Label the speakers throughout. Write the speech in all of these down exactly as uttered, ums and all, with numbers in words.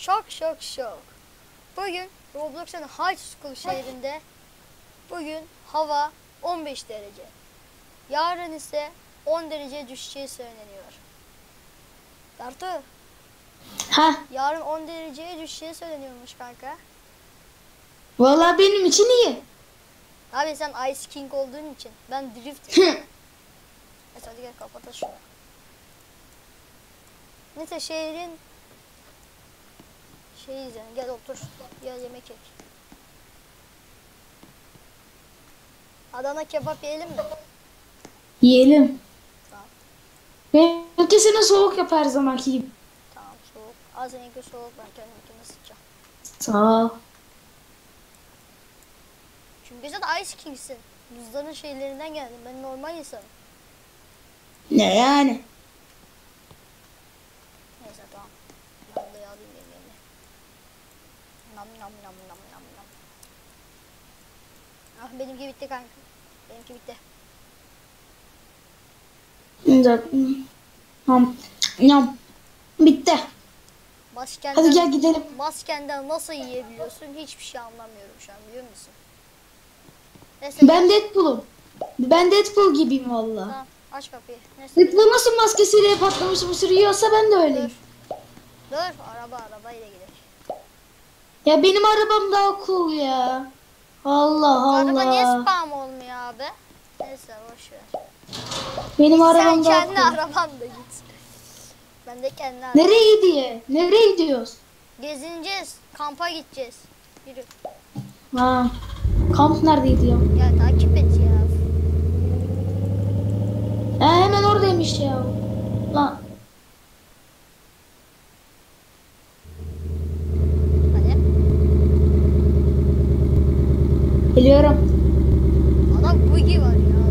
Speaker 1: Şok şok şok. Bugün Roblox'un High School şehrinde bugün hava on beş derece. Yarın ise on derece düşeceği söyleniyor. Dartu.
Speaker 2: Ha.
Speaker 1: Yarın on dereceye düşeceği söyleniyormuş kanka.
Speaker 2: Vallahi benim için iyi.
Speaker 1: Abi sen Ice King olduğun için. Ben Drift. Neyse hadi gel kapat şunu. Neyse şehrin şey izleyelim. Gel otur. Gel yemek ye. Adana kebap yiyelim mi?
Speaker 2: Yiyelim.
Speaker 1: Tamam.
Speaker 2: Benimkisini soğuk yap her zamanki gibi.
Speaker 1: Tamam soğuk. Az önce soğuk ben kendimkini sıcak.
Speaker 2: Sağ ol.
Speaker 1: Çünkü sen Ice King'sin. Buzların şeylerinden geldin. Ben normal insanım.
Speaker 2: Ne yani?
Speaker 1: Neyse tamam. Ben de alayım yemeğimi. Nam nam nam nam nam nam. Ah benimki bitti kanka. Benimki bitti.
Speaker 2: Tamam. Yam. Bitti.
Speaker 1: Maskenden,
Speaker 2: Hadi gel gidelim.
Speaker 1: maskenden nasıl yiyebiliyorsun? Hiçbir şey anlamıyorum şu an biliyor musun? Neyse,
Speaker 2: Ben
Speaker 1: gel.
Speaker 2: Deadpool'um. Ben Deadpool gibiyim valla.
Speaker 1: Tamam aç kapıyı. Neyse.
Speaker 2: Deadpool nasıl maskesiyle patlamış mısır yiyorsa ben de öyleyim.
Speaker 1: Dur. Dur araba arabayla gidelim.
Speaker 2: Ya benim arabam daha cool ya. Allah Allah.
Speaker 1: Araba niye spam olmuyor abi? Neyse boş ver.
Speaker 2: Benim
Speaker 1: Sen
Speaker 2: arabam daha
Speaker 1: kendi
Speaker 2: cool.
Speaker 1: arabanla git. Ben de kendi arabam.
Speaker 2: Nereye diye? Nereye gidiyoruz?
Speaker 1: Gezineceğiz. Kampa gideceğiz. Yürü.
Speaker 2: Ha. Kamp neredeydi ya?
Speaker 1: Ya takip et ya.
Speaker 2: Ha, hemen oradaymış ya. Lan.
Speaker 1: Hadi.
Speaker 2: Geliyorum.
Speaker 1: Adam bugi var ya.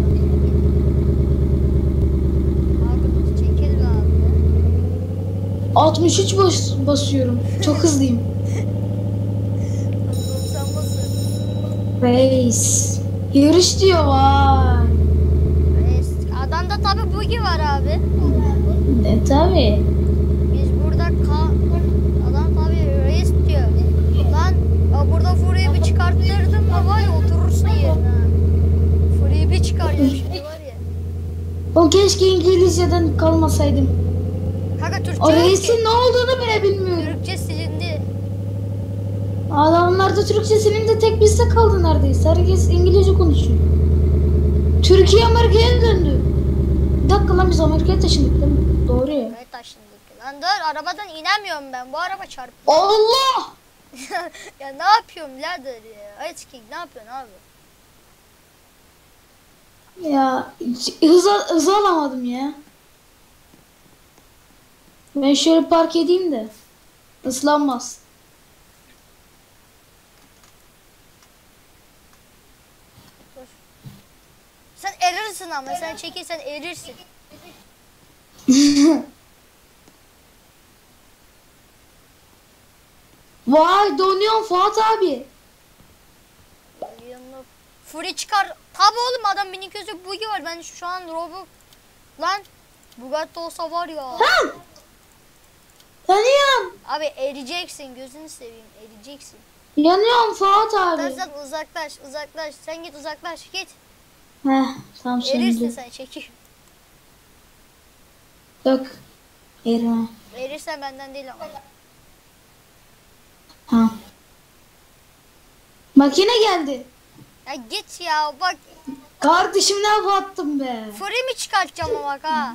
Speaker 1: Abi çekil be abi.
Speaker 2: altmış üç bas basıyorum. Çok hızlıyım.
Speaker 1: doksan basın.
Speaker 2: Reis. Yarış diyor vay.
Speaker 1: Reis. Adamda tabi bugi var abi.
Speaker 2: Ne tabi.
Speaker 1: Biz burada ka adam tabi reis diyor. Lan ya burada Fury'yi bir çıkarttırdım mı var ya oturursun yerine. Fury'yi bir çıkarıyorum şimdi var ya.
Speaker 2: O keşke İngilizceden kalmasaydım.
Speaker 1: Kanka Türkçe
Speaker 2: O
Speaker 1: yok
Speaker 2: reisin
Speaker 1: ki.
Speaker 2: ne olduğunu bile bilmiyorum.
Speaker 1: Türkçe silindi.
Speaker 2: Adamlar da Türkçesinin de tek bizde kaldı neredeyse. Herkes İngilizce konuşuyor. Türkiye Amerika'ya döndü. Bir dakika lan biz Amerika'ya taşındık değil mi? Doğru ya.
Speaker 1: Evet taşındık. Lan dur arabadan inemiyorum ben. Bu araba çarptı.
Speaker 2: Allah!
Speaker 1: Ya ne yapıyorum birader ya? Ice King ne yapıyorsun abi?
Speaker 2: Ya hız, hız alamadım ya. Ben şöyle park edeyim de ıslanmaz.
Speaker 1: Dur. Sen erirsin ama sen çekilsen erirsin.
Speaker 2: Vay donuyorsun Fuat abi.
Speaker 1: Yanına Fury çıkar. Tabi oğlum adam minik gözü bugi var. Ben şu an Robux lan Bugatti olsa var ya.
Speaker 2: Ha! Yanıyorum.
Speaker 1: Abi ereceksin gözünü seveyim ereceksin.
Speaker 2: Yanıyorum Fuat
Speaker 1: Sen,
Speaker 2: abi.
Speaker 1: sen uzaklaş uzaklaş sen git uzaklaş git.
Speaker 2: Heh tamam
Speaker 1: Erirsin
Speaker 2: şimdi.
Speaker 1: sen çekil.
Speaker 2: Yok. Erime.
Speaker 1: Erirsen benden değil ama.
Speaker 2: Ha. Makine geldi.
Speaker 1: Ya git ya bak.
Speaker 2: Kardeşim ne yaptım be?
Speaker 1: Fury mi çıkartacağım ama bak ha.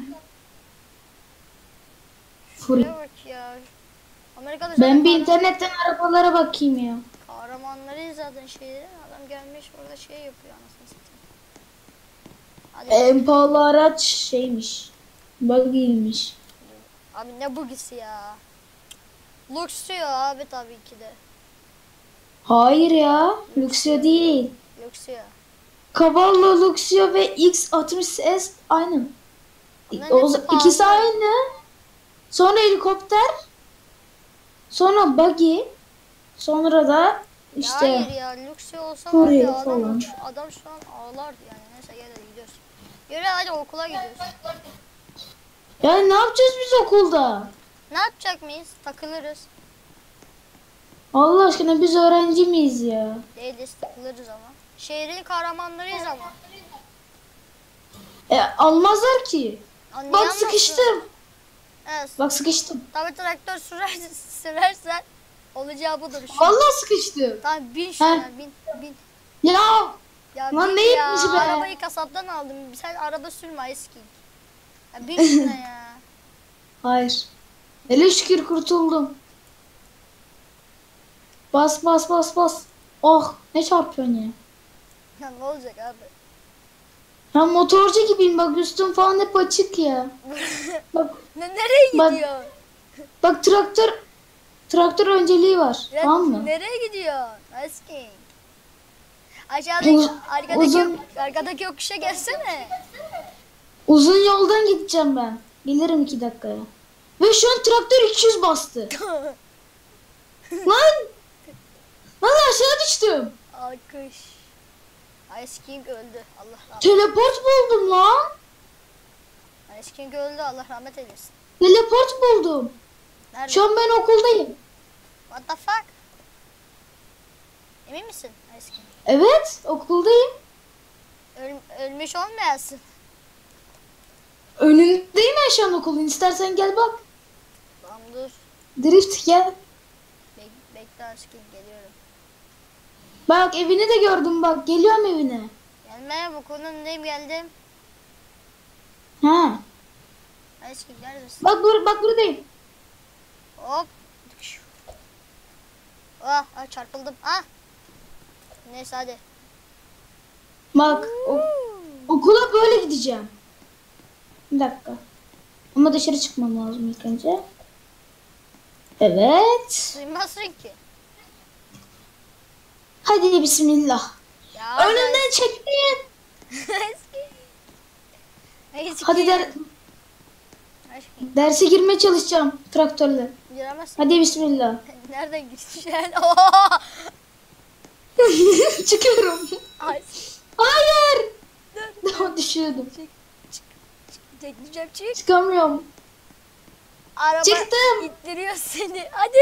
Speaker 2: Fury.
Speaker 1: Şuraya bak ya. Amerika'da
Speaker 2: Ben
Speaker 1: zaten
Speaker 2: bir
Speaker 1: kahraman-
Speaker 2: internetten arabalara bakayım ya.
Speaker 1: kahramanları zaten şeyleri. Adam gelmiş burada şey yapıyor anasını satayım. Hadi.
Speaker 2: En pahalı araç şeymiş. Buggy'ymiş.
Speaker 1: Abi ne bugisi ya. Luxio abi tabii ki de.
Speaker 2: Hayır ya. Luxio değil.
Speaker 1: Luxio.
Speaker 2: Cavallo, Luxio ve X altmış S aynı.
Speaker 1: Bunların
Speaker 2: O,
Speaker 1: hepsi
Speaker 2: ikisi
Speaker 1: pahalı.
Speaker 2: aynı. Sonra helikopter. Sonra buggy. Sonra da
Speaker 1: Ya
Speaker 2: işte
Speaker 1: hayır ya Luxio olsa var
Speaker 2: Fury
Speaker 1: ya adam,
Speaker 2: falan.
Speaker 1: adam şu an ağlardı yani. Neyse gel hadi gidiyoruz. Yürü hadi okula gidiyoruz.
Speaker 2: ya ne yapacağız biz okulda?
Speaker 1: Ne yapacak mıyız? Takılırız.
Speaker 2: Allah aşkına biz öğrenci miyiz ya?
Speaker 1: Değiliz, takılırız ama. Şehrin kahramanlarıyız ama.
Speaker 2: E almazlar ki.
Speaker 1: Anlayan
Speaker 2: Bak
Speaker 1: mısın?
Speaker 2: sıkıştım.
Speaker 1: Evet.
Speaker 2: Bak sıkıştım.
Speaker 1: Tabii traktör sürer, sürersen olacağı budur. Şu.
Speaker 2: Vallahi sıkıştım.
Speaker 1: Tamam bin şuna, bin, bin.
Speaker 2: Ya
Speaker 1: Ya
Speaker 2: Lan
Speaker 1: bin
Speaker 2: ne
Speaker 1: ya,
Speaker 2: yetmişi be?
Speaker 1: arabayı kasaptan aldım. Sen araba sürme eski. Ya bin şuna ya.
Speaker 2: hayır. Hele şükür kurtuldum. Bas bas bas bas. Oh ne çarpıyorsun ya.
Speaker 1: Ya ne olacak abi?
Speaker 2: Ben motorcu gibiyim bak üstüm falan hep açık ya. Bak
Speaker 1: Ne, nereye
Speaker 2: Bak-
Speaker 1: gidiyor?
Speaker 2: bak traktör traktör önceliği var.
Speaker 1: Ya,
Speaker 2: Tamam mı?
Speaker 1: nereye gidiyor? Eski. Aşağıdaki,
Speaker 2: Uz-
Speaker 1: arkadaki,
Speaker 2: uzun-
Speaker 1: arkadaki yokuşa gelsene.
Speaker 2: Uzun yoldan gideceğim ben. Gelirim iki dakikaya. Ve şu an traktör iki yüz bastı. Lan! Lan aşağı düştüm.
Speaker 1: Alkış. Ice King öldü. Allah rahmet.
Speaker 2: Teleport buldum lan.
Speaker 1: Ice King öldü. Allah rahmet eylesin.
Speaker 2: Teleport buldum.
Speaker 1: Nerede?
Speaker 2: Şu an ben okuldayım.
Speaker 1: What the fuck? Emin misin Ice King?
Speaker 2: Evet okuldayım.
Speaker 1: Öl- ölmüş olmayasın.
Speaker 2: Önündeyim ben şu an okulun. İstersen gel bak.
Speaker 1: Tamam dur.
Speaker 2: Drift gel.
Speaker 1: Bek bekle Ice King geliyorum.
Speaker 2: Bak evini de gördüm bak. Geliyorum evine.
Speaker 1: Gelmeye bu konunun önündeyim geldim.
Speaker 2: Ha.
Speaker 1: Ice King neredesin?
Speaker 2: Bak bur bak buradayım.
Speaker 1: Hop. Ah, ah çarpıldım. Ah. Neyse hadi.
Speaker 2: Bak o- okula böyle gideceğim. Bir dakika. Ama dışarı çıkmam lazım ilk önce. Evet.
Speaker 1: Duymazsın ki.
Speaker 2: Hadi bismillah.
Speaker 1: Ya
Speaker 2: Önünden çekmeyin.
Speaker 1: Eski. Eski.
Speaker 2: Hadi der
Speaker 1: Ice King.
Speaker 2: derse girmeye çalışacağım traktörle.
Speaker 1: Giremezsin.
Speaker 2: Hadi bismillah.
Speaker 1: Nereden gireceksin? Oha!
Speaker 2: Çıkıyorum.
Speaker 1: Ay,
Speaker 2: Hayır.
Speaker 1: dur.
Speaker 2: Daha düşüyordum.
Speaker 1: Çık, çık, çık. Çekeceğim çık.
Speaker 2: Çıkamıyorum.
Speaker 1: Araba
Speaker 2: Çıktım.
Speaker 1: ittiriyor seni. Hadi.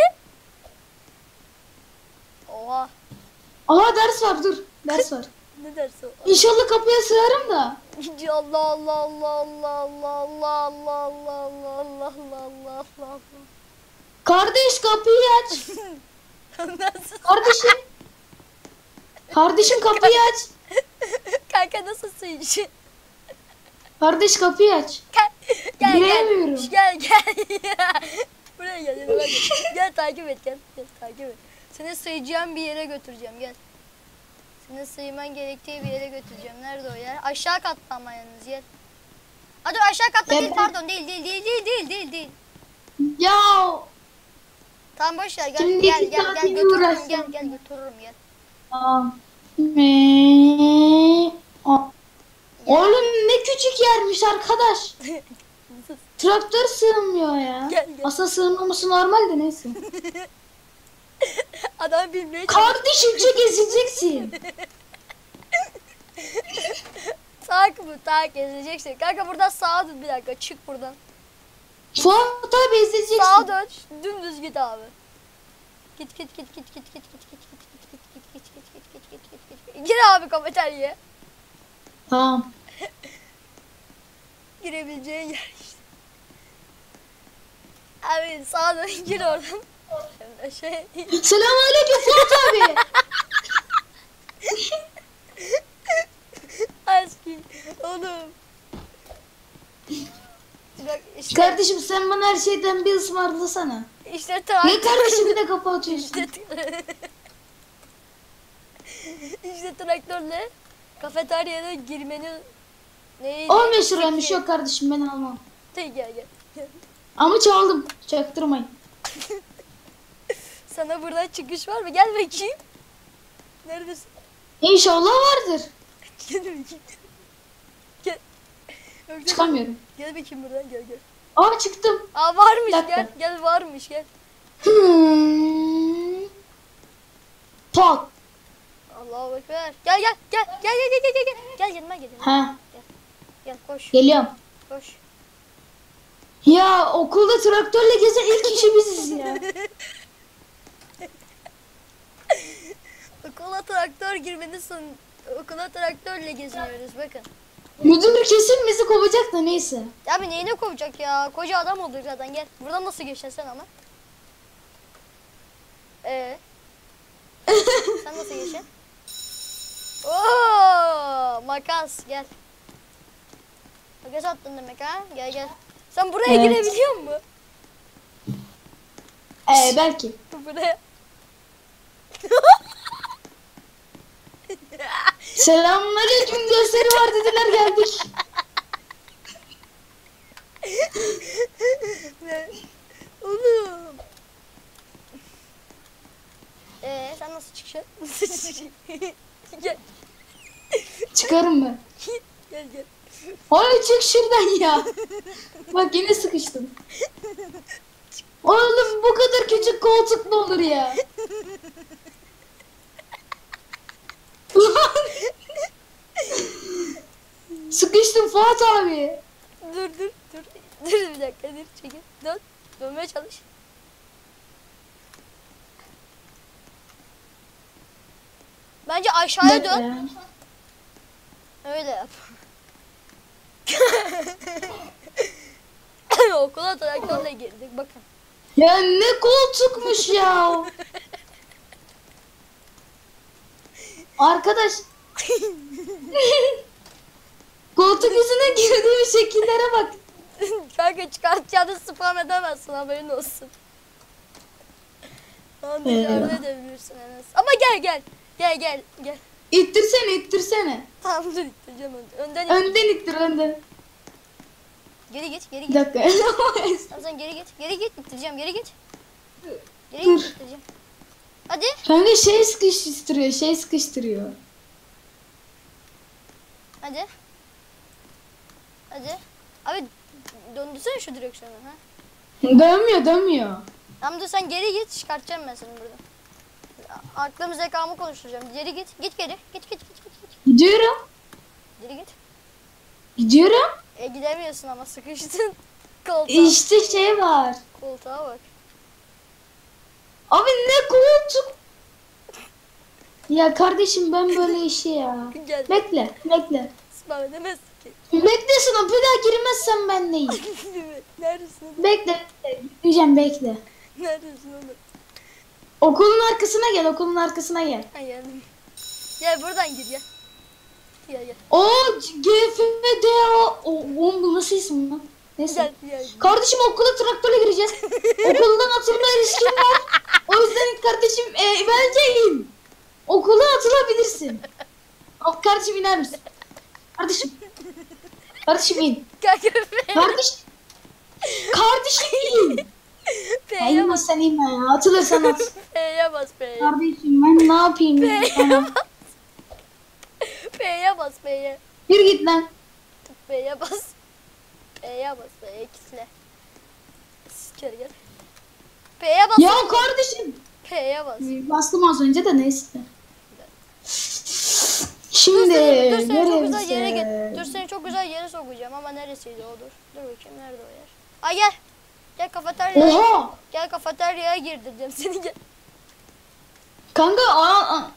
Speaker 1: Oha.
Speaker 2: Aha ders var dur. Ders var.
Speaker 1: Ne dersin?
Speaker 2: İnşallah kapıya sığarım da.
Speaker 1: Allah Allah Allah Allah Allah Allah Allah Allah Allah Allah Allah Allah Allah.
Speaker 2: Kardeş kapıyı aç.
Speaker 1: Nasıl?
Speaker 2: Kardeşim. Kardeşim kapıyı aç.
Speaker 1: Kanka nasılsın işin?
Speaker 2: Kardeş kapıyı aç.
Speaker 1: Gel gel
Speaker 2: Giremiyorum.
Speaker 1: gel. Gel gel. Buraya gel. Yanıma gel. Gel takip et gel. Gel takip et. Seni sığacağım bir yere götüreceğim gel. Seni sığman gerektiği bir yere götüreceğim. Nerede o yer? Aşağı katta ama yalnız gel. Hadi aşağı katta
Speaker 2: Ya
Speaker 1: değil
Speaker 2: ben-
Speaker 1: pardon değil değil değil değil değil değil değil.
Speaker 2: Ya
Speaker 1: Tamam boş ver gel
Speaker 2: Şimdi
Speaker 1: gel
Speaker 2: iki
Speaker 1: gel
Speaker 2: saat
Speaker 1: gel
Speaker 2: mi
Speaker 1: götürürüm
Speaker 2: uğraşacağım?
Speaker 1: gel gel götürürüm gel.
Speaker 2: Tamam. Me- A- Oğlum ne küçük yermiş arkadaş. Traktör sığmıyor ya.
Speaker 1: Gel, gel.
Speaker 2: Asa sığmaması normal de neyse.
Speaker 1: Adam bilmeye çalışıyor.
Speaker 2: Kardeşim çok ezeceksin.
Speaker 1: Tak mı tak ezeceksin. Kanka buradan sağa dön bir dakika çık buradan.
Speaker 2: Fuat abi ezeceksin.
Speaker 1: Sağa dön dümdüz git abi. Git git git git git git git git git git git git git git git git git git git. Gir abi kafeteryaya.
Speaker 2: Tamam.
Speaker 1: Girebileceğin yer işte. Abi sağa dön gir oradan. Şey,
Speaker 2: Selamünaleyküm Fuat abi.
Speaker 1: Aski oğlum. Bak işte,
Speaker 2: Kardeşim sen bana her şeyden bir ısmarlasana.
Speaker 1: işte
Speaker 2: Ne
Speaker 1: traktör.
Speaker 2: kardeşim bir de kapı atıyorsun.
Speaker 1: İşte, işte traktörle kafeteryaya girmeni neydi?
Speaker 2: on beş liraymış yok kardeşim ben almam.
Speaker 1: Gel gel gel.
Speaker 2: Ama çaldım. Çaktırmayın.
Speaker 1: Sana buradan çıkış var mı? Gel bakayım. Neredesin?
Speaker 2: İnşallah vardır.
Speaker 1: Gel bakayım. Gel. Yoksa-
Speaker 2: Çıkamıyorum.
Speaker 1: Gel bakayım buradan gel gel.
Speaker 2: Aa çıktım.
Speaker 1: Aa varmış
Speaker 2: Bir dakika.
Speaker 1: gel. Gel varmış gel.
Speaker 2: Hmm. Pat.
Speaker 1: Allahu ekber. Gel gel gel gel gel gel gel gel. Gel yanıma gel. yanıma.
Speaker 2: Ha
Speaker 1: Gel koş.
Speaker 2: geliyorum.
Speaker 1: Koş.
Speaker 2: Ya okulda traktörle gezen ilk kişi biziz ya.
Speaker 1: Okula traktör girmeni sun. Okula traktörle geziniyoruz bakın.
Speaker 2: Müdür kesin bizi kovacak da neyse.
Speaker 1: Abi neyine kovacak ya? Koca adam olduk zaten gel. Buradan nasıl geçeceksin sen ama? Ee? Sen nasıl geçeceksin? Oo, makas gel. Makas attın demek ha? Gel gel. Sen buraya
Speaker 2: Evet.
Speaker 1: girebiliyor musun?
Speaker 2: Ee, belki.
Speaker 1: Buraya.
Speaker 2: Selamünaleyküm, gösteri var dediler, geldik.
Speaker 1: Ne? Oğlum. Ee, sen nasıl çıkacaksın? Nasıl çıkacaksın? Gel
Speaker 2: Çıkarım ben.
Speaker 1: gel gel.
Speaker 2: Hayır, çık şuradan ya. Bak yine sıkıştım. Oğlum bu kadar küçük koltuk mu olur ya? Sıkıştım Fuat abi.
Speaker 1: Dur dur dur. Dur bir dakika dur çekil. Dön. Dönmeye çalış. Bence aşağıya dön. Öyle yap. Okula traktörle girdik bakın.
Speaker 2: Ya ne koltukmuş ya. Arkadaş. Koltuk yüzüne girdiğim şekillere bak.
Speaker 1: Kanka çıkartacağını spam edemezsin haberin olsun. Onu
Speaker 2: Eyvah.
Speaker 1: dışarıda edebilirsin Enes. Ama gel gel. Gel gel gel.
Speaker 2: İttirsene, ittirsene.
Speaker 1: Tamam dur ittireceğim önden. Önden it.
Speaker 2: Önden ittir, önden.
Speaker 1: Geri git geri
Speaker 2: Bir
Speaker 1: git.
Speaker 2: dakika.
Speaker 1: Tamam sen geri git. Geri git ittireceğim geri git. Geri
Speaker 2: Dur.
Speaker 1: git ittireceğim. Hadi.
Speaker 2: Kanka şey sıkıştırıyor, şey sıkıştırıyor.
Speaker 1: Hadi. Hadi. Abi döndürsene şu direksiyonu ha.
Speaker 2: Dönmüyor, dönmüyor.
Speaker 1: Tamam dur sen geri git çıkartacağım ben seni buradan. Aklım zekamı konuşturacağım. Geri git. Git geri. Git git git git. git.
Speaker 2: Gidiyorum.
Speaker 1: Geri git.
Speaker 2: Gidiyorum.
Speaker 1: E gidemiyorsun ama sıkıştın. Koltuğa.
Speaker 2: İşte şey var.
Speaker 1: Koltuğa bak.
Speaker 2: Abi ne koltuk. Ya kardeşim ben böyle işi ya.
Speaker 1: Gel.
Speaker 2: Bekle, bekle.
Speaker 1: Spam edemezsin ki.
Speaker 2: Bekle sana, bir daha girmezsem ben neyim?
Speaker 1: Neredesin oğlum?
Speaker 2: Bekle, bekle. Diyeceğim bekle.
Speaker 1: Neredesin oğlum?
Speaker 2: Okulun arkasına gel, okulun arkasına gel.
Speaker 1: Ha geldim. Gel buradan gir gel. Gel gel.
Speaker 2: O G F D O. Oğlum bu nasıl isim lan? Neyse.
Speaker 1: Gel gel.
Speaker 2: Kardeşim okula traktörle gireceğiz. Okuldan atılma riskim var. O yüzden kardeşim e, bence in. Okula atılabilirsin. Al kardeşim, iner misin? Kardeşim. Kardeşim in.
Speaker 1: Kanka P.
Speaker 2: Kardeş. Kardeşim in. Ya
Speaker 1: P'ye
Speaker 2: inme
Speaker 1: bas.
Speaker 2: sen, inme ya. Atılırsan at.
Speaker 1: P'ye bas P'ye.
Speaker 2: Kardeşim ben ne yapayım ya? Tamam.
Speaker 1: P'ye bas P'ye.
Speaker 2: Yürü git lan.
Speaker 1: P'ye bas. P'ye bas P'ye kitle. Gel gel. P'ye bas.
Speaker 2: Ya kardeşim.
Speaker 1: P'ye bas.
Speaker 2: Bastım az önce de neyse.
Speaker 1: Dur
Speaker 2: Şimdi
Speaker 1: seni, dur seni çok güzel
Speaker 2: neresi?
Speaker 1: yere get. Dur seni çok güzel yere sokacağım ama neresiydi o dur. Dur bakayım nerede o yer. Ay gel. Gel kafeteryaya.
Speaker 2: Oha!
Speaker 1: Gel kafeteryaya girdireceğim seni gel.
Speaker 2: Kanka aa, aa.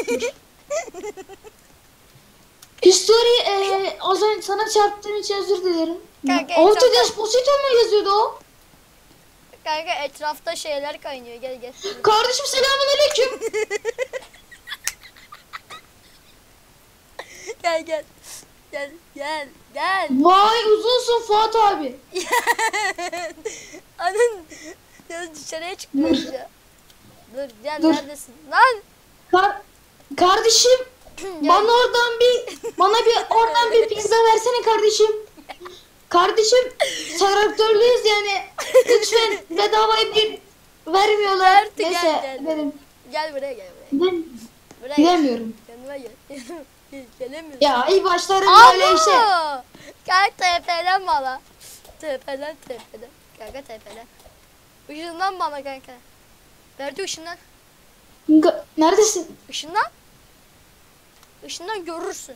Speaker 2: History e, az önce sana çarptığım için özür dilerim.
Speaker 1: Kanka,
Speaker 2: Orta
Speaker 1: etrafta-
Speaker 2: Desposito mu yazıyordu o?
Speaker 1: Kanka etrafta şeyler kaynıyor gel gel.
Speaker 2: Kardeşim selamünaleyküm.
Speaker 1: Gel gel. Gel gel gel.
Speaker 2: Vay uzunsun Fuat abi.
Speaker 1: Anın ya dışarıya çıkmıyoruz ya. Dur gel
Speaker 2: Dur.
Speaker 1: neredesin? Lan.
Speaker 2: Kar kardeşim
Speaker 1: Gel.
Speaker 2: bana oradan bir bana bir oradan bir pizza versene kardeşim. Kardeşim traktörlüyüz yani. Lütfen bedavaya bir vermiyorlar.
Speaker 1: Verdi,
Speaker 2: Neyse
Speaker 1: gel, gel.
Speaker 2: benim
Speaker 1: Gel buraya gel buraya.
Speaker 2: ben
Speaker 1: Buraya gel.
Speaker 2: gidemiyorum.
Speaker 1: Yanıma gel. Gel, Gelemiyorum.
Speaker 2: Ya iyi başlarım böyle işe.
Speaker 1: Abo! Kanka tepelen bana. Tepelen tepelen. Kanka tepelen. Işınlan bana kanka. Verdi ışınlan.
Speaker 2: Ga- Neredesin?
Speaker 1: Işınlan. Işınlan görürsün.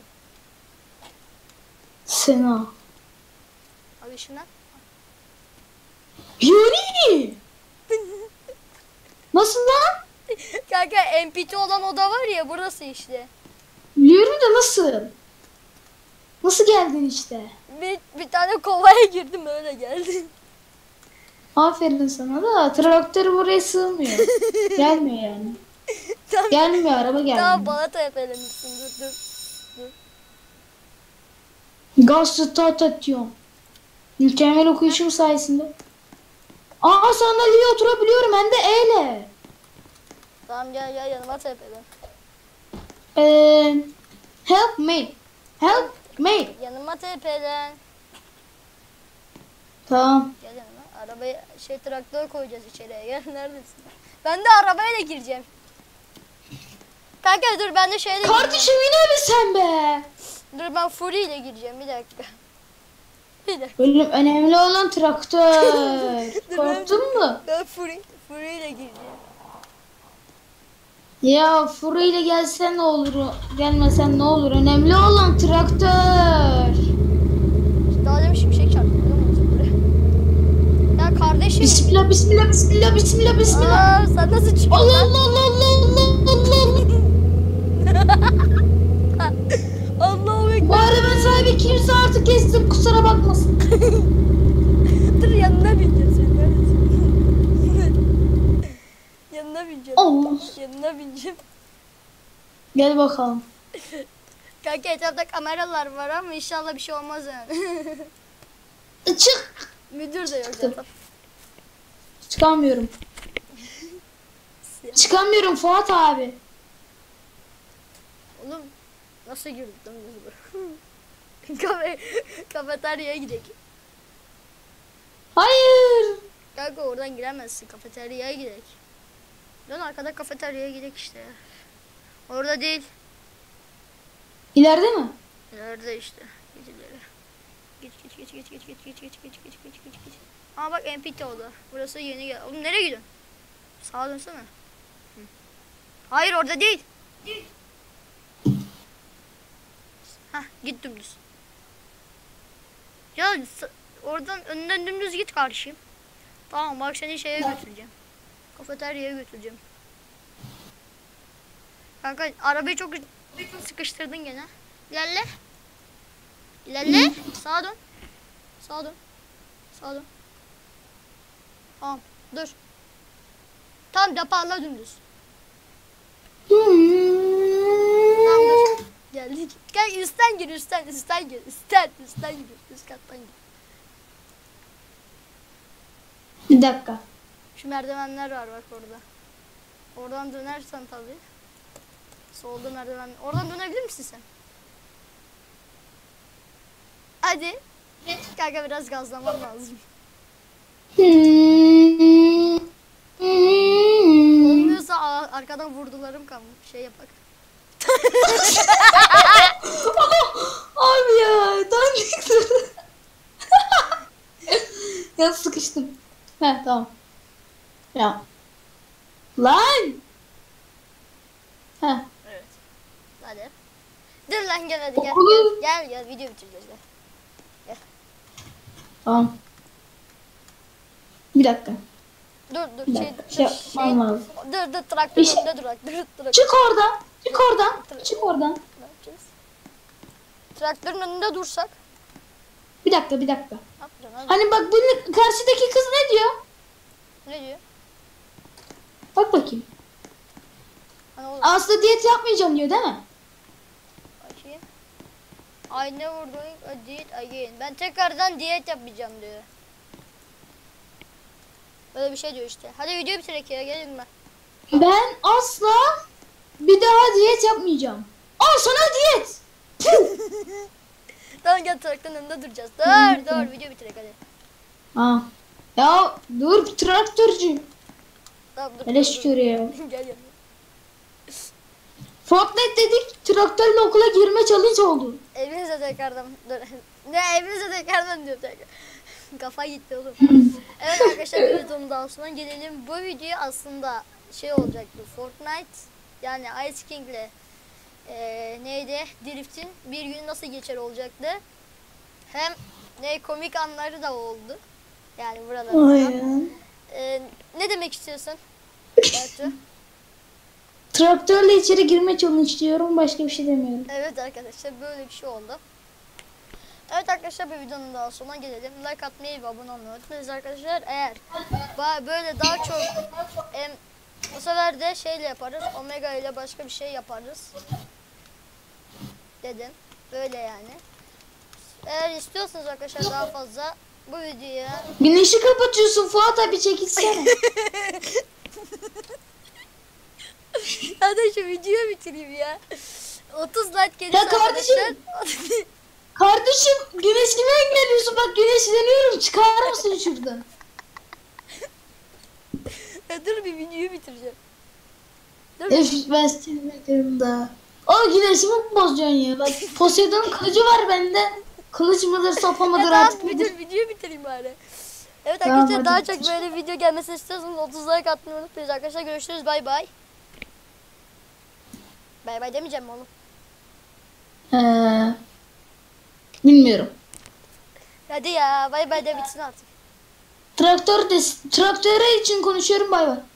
Speaker 2: Sena.
Speaker 1: Abi ışınlan.
Speaker 2: Yoni. Nasıl lan?
Speaker 1: Kanka M P T olan oda var ya, burası işte.
Speaker 2: Biliyorum da nasıl? Nasıl geldin işte?
Speaker 1: Bir, bir tane kovaya girdim, öyle geldim.
Speaker 2: Aferin sana da traktör buraya sığmıyor. Gelmiyor yani.
Speaker 1: Tam,
Speaker 2: Gelmiyor, araba
Speaker 1: tam
Speaker 2: gelmiyor.
Speaker 1: balata yapelemişsin, dur dur.
Speaker 2: Gaz start atıyorum. Mükemmel okuyuşum sayesinde. Aa, sandalyeye oturabiliyorum hem de eyle.
Speaker 1: Tamam gel gel yanıma tepele.
Speaker 2: Ee, help me. Help me.
Speaker 1: Yanıma tepelen.
Speaker 2: Tamam.
Speaker 1: Gel yanıma. Arabaya şey traktör koyacağız içeriye. Gel neredesin? Ben de arabayla gireceğim. Kanka dur, ben de şeyle gireceğim.
Speaker 2: Kardeşim yine mi sen be?
Speaker 1: Dur ben Fury ile gireceğim, bir dakika. Bir dakika.
Speaker 2: Bölüm önemli olan traktör.
Speaker 1: Dur,
Speaker 2: Korktun mu?
Speaker 1: Ben Fury, Fury ile gireceğim.
Speaker 2: Ya Furu ile gelsen ne olur, gelmesen ne olur? Önemli olan traktör.
Speaker 1: Daha demin şimşek çarptı, biliyor musun buraya? Ya kardeşim.
Speaker 2: Bismillah, bismillah, bismillah, bismillah, bismillah.
Speaker 1: Aa, sen nasıl çıkıyorsun?
Speaker 2: Allah Allah Allah Allah Allah Allah.
Speaker 1: Allahu
Speaker 2: Bu
Speaker 1: Ekber.
Speaker 2: arabanın sahibi kimse artık kestim, kusura bakmasın.
Speaker 1: Dur yanına bineceğim senin, neredesin? Yanına bineceğim.
Speaker 2: Allah.
Speaker 1: Yanına bineceğim.
Speaker 2: Gel bakalım.
Speaker 1: Kanka etrafta kameralar var ama inşallah bir şey olmaz yani.
Speaker 2: Çık.
Speaker 1: Müdür de yok zaten.
Speaker 2: Çıkamıyorum. Çıkamıyorum Fuat abi.
Speaker 1: Oğlum nasıl girdik lan biz buraya? Kafe, kafeteryaya gidelim.
Speaker 2: Hayır.
Speaker 1: Kanka oradan giremezsin, kafeteryaya gidelim. Dön arkada kafeteryaya gidelim işte ya. Orada değil.
Speaker 2: İleride mi?
Speaker 1: Nerede işte? Git ileri. Git git git git git git git git git git git git git. Aa bak M P T oldu. Burası yeni gel. Oğlum nereye gidiyorsun? Sağa dönsene. Hı. Hayır orada değil. Değil. Hah git dümdüz. Ya s- oradan önden dümdüz git karşıyım. Tamam bak seni şeye götüreceğim. Kafeteryaya götüreceğim. Kanka arabayı çok sıkıştırdın gene. İlerle. İlerle. Sağa dön. Sağa dön. Sağa dön. Tamam. Dur. Tam deparla dümdüz. Tamam dur. Geldik. Gel üstten gir, üstten, üstten gir. Üstten, üstten gir. Üst kattan gir.
Speaker 2: Bir dakika.
Speaker 1: Şu merdivenler var bak orada. Oradan dönersen tabii. Solda merdiven. Oradan dönebilir misin sen? Hadi. Kanka biraz gazlaman lazım. Olmuyorsa a- arkadan vurdularım kalmış. Şey yapak.
Speaker 2: Abi ya, dandik. Ya sıkıştım. He tamam. Ya. Lan. He.
Speaker 1: Evet. Hadi. Dur lan gel hadi gel.
Speaker 2: Okulu-
Speaker 1: Gel gel, gel video bitireceğiz gel.
Speaker 2: Tamam. Bir dakika.
Speaker 1: Dur dur
Speaker 2: Bir
Speaker 1: şey,
Speaker 2: dakika.
Speaker 1: dur,
Speaker 2: Şey yapmam lazım.
Speaker 1: dur dur traktörün
Speaker 2: Bir şey-
Speaker 1: önünde durak. Dur dur.
Speaker 2: Çık oradan. Çık oradan. Çık oradan.
Speaker 1: Ne yapacağız? Traktörün önünde dursak.
Speaker 2: Bir dakika, bir dakika.
Speaker 1: Ne yapacaksın hadi.
Speaker 2: Hani bak bunun karşıdaki kız ne diyor?
Speaker 1: Ne diyor?
Speaker 2: Bak bakayım.
Speaker 1: Hani oğlum
Speaker 2: Aslında diyet yapmayacağım diyor değil mi?
Speaker 1: bakayım. I never going a diet again. Ben tekrardan diyet yapmayacağım diyor. Böyle bir şey diyor işte. Hadi video bitirek ya, gelin ben.
Speaker 2: Ben asla bir daha diyet yapmayacağım. Al sana diyet.
Speaker 1: Tamam gel traktörün önünde duracağız. Dur dur video bitirek hadi.
Speaker 2: Ha. Ya dur traktörcü.
Speaker 1: Tamam dur.
Speaker 2: Hele
Speaker 1: dur,
Speaker 2: şükür ya.
Speaker 1: dur. Gel gel.
Speaker 2: Fortnite dedik, traktörle okula girme challenge oldu.
Speaker 1: Evinize tekrardan. Dur. Ne evinize tekrardan diyor tekrar. Kafa gitti oğlum. Evet arkadaşlar bir videonun daha sonra gelelim. Bu video aslında şey olacaktı. Fortnite yani Ice King'le e, neydi? Drift'in bir gün nasıl geçer olacaktı. Hem ne komik anları da oldu. Yani burada.
Speaker 2: Aynen.
Speaker 1: E, ne demek istiyorsun? Bertu?
Speaker 2: traktörle içeri girme challenge diyorum. Başka bir şey demiyorum.
Speaker 1: Evet arkadaşlar böyle bir şey oldu. Evet arkadaşlar bir videonun daha sonuna gelelim. Like atmayı ve abone olmayı unutmayınız arkadaşlar. Eğer ba- böyle daha çok em, bu sefer de şeyle yaparız. Omega ile başka bir şey yaparız. Dedim. Böyle yani. Eğer istiyorsanız arkadaşlar daha fazla bu videoya
Speaker 2: Güneşi kapatıyorsun Fuat abi, çekilsene.
Speaker 1: hadi şu videoyu bitireyim ya. otuz like gelirse
Speaker 2: Ya kardeşim.
Speaker 1: arkadaşlar.
Speaker 2: Kardeşim güneşimi engelliyorsun, bak güneşleniyorum, çıkar mısın şuradan?
Speaker 1: Ya dur bir videoyu bitireceğim. Dur.
Speaker 2: Öf, ben seni bekliyorum daha. O güneşimi bozacaksın ya. Bak Poseidon'un kılıcı var bende. Kılıç mıdır, sopa
Speaker 1: Ya
Speaker 2: mıdır
Speaker 1: tamam
Speaker 2: artık
Speaker 1: bir
Speaker 2: nedir?
Speaker 1: dur videoyu bitireyim bari. Evet
Speaker 2: Tamam,
Speaker 1: arkadaşlar
Speaker 2: hadi
Speaker 1: daha
Speaker 2: bitir.
Speaker 1: çok böyle video gelmesini istiyorsanız otuz like atmayı unutmayın arkadaşlar. Görüşürüz, bay bay. Bay bay demeyeceğim mi oğlum?
Speaker 2: Ee, bilmiyorum.
Speaker 1: Hadi ya bay bay de bitsin artık.
Speaker 2: Traktör de, traktöre için konuşuyorum, bay bay.